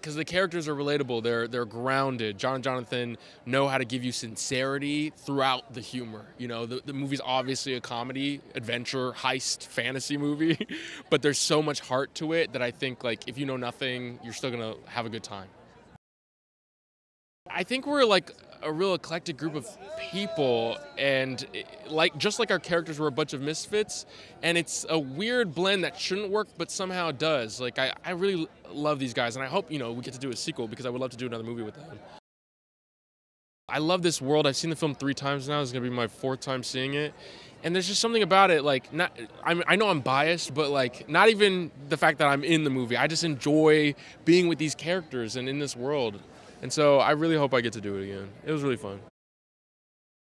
because the characters are relatable. They're grounded. John and Jonathan know how to give you sincerity throughout the humor. You know, the movie's obviously a comedy, adventure, heist, fantasy movie, but there's so much heart to it that I think, like, if you know nothing, you're still gonna have a good time. I think we're like a real eclectic group of people, and just like our characters were a bunch of misfits, and it's a weird blend that shouldn't work but somehow does. Like, I really love these guys, and I hope, you know, we get to do a sequel because I would love to do another movie with them. I love this world. I've seen the film 3 times now. It's gonna be my 4th time seeing it. And there's just something about it, like, I know I'm biased, but like, not even the fact that I'm in the movie. I just enjoy being with these characters and in this world. And so I really hope I get to do it again. It was really fun.